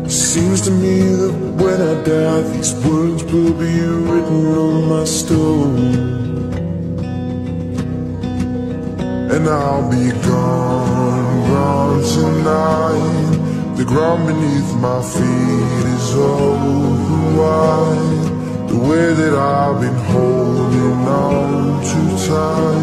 Seems to me that when I die, these words will be written on my stone, and I'll be gone, gone tonight. The ground beneath my feet is open wide. The way that I've been holding on too tight.